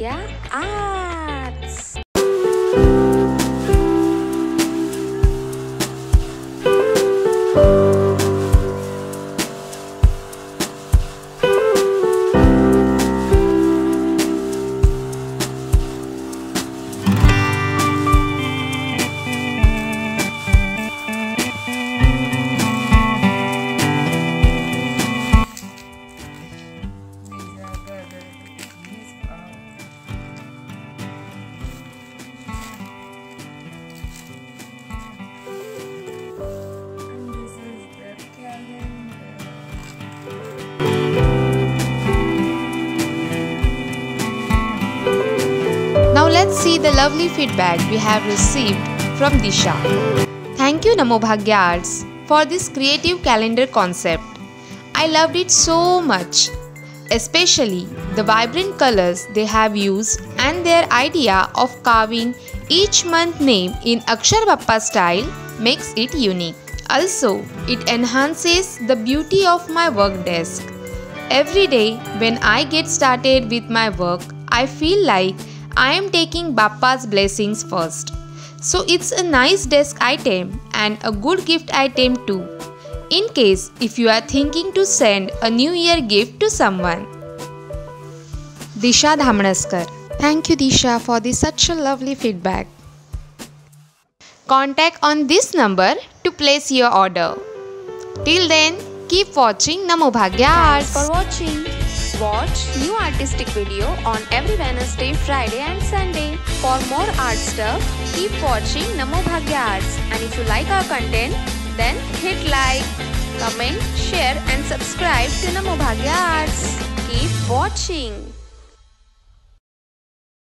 Bhagya Arts. Now let's see the lovely feedback we have received from Disha. Thank you Namo Bhagya Arts for this creative calendar concept. I loved it so much, especially the vibrant colors they have used and their idea of carving each month name in Akshar Bappa style makes it unique. Also, it enhances the beauty of my work desk. Every day when I get started with my work, I feel like I am taking Bappa's blessings first. So it's a nice desk item and a good gift item too, in case if you are thinking to send a New Year gift to someone. Disha Dhamnaskar. Thank you Disha for this such a lovely feedback. Contact on this number to place your order. Till then, keep watching Namo Bhagya Arts. Thanks for watching. Watch new artistic video on every Wednesday, Friday and Sunday. For more art stuff, keep watching Namo Bhagya Arts. And if you like our content, then hit like, comment, share and subscribe to Namo Bhagya Arts. Keep watching.